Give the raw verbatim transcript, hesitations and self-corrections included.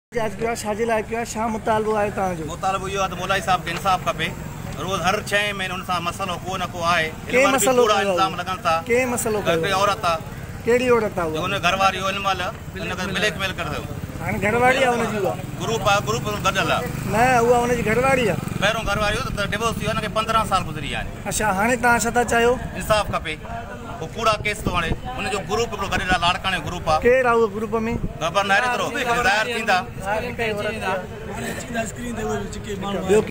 छाजे लाइ कयो आहे छा मुतालबो आहे तव्हांजो? मुतालबो इहो आहे त मौलाई साहब खे इंसाफ़ खपे। रोज़ हर छह महीने उन सां मसलो को न को आहे। के मसलो पूरा इल्ज़ाम लॻनि था। के मसलो कोई औरत आहे। कहिड़ी औरत आहे? हुन घरवारी हिन महिल हुनखे ब्लैकमेल करे थो। हाणे घरवारी आहे हुनजी? उहा ग्रुप आहे, ग्रुप गॾियल आहे। न उहा हुनजी घरवारी आहे। पहिरियों घरवारी हो त डिवोर्स थी वियो, हुनखे पंद्रहं साल गुज़री विया आहिनि। अच्छा, हाणे तव्हां छा था चाहियो? इंसाफ़ खपे। वो कूड़ा केस तो हाणे हुनजो ग्रुप हिकिड़ो गॾियल आहे, लाड़काणे ग्रुप आहे। केरु आहे उहो ग्रुप में? ख़बर न आहे, एतिरो ज़ाहिर थींदा।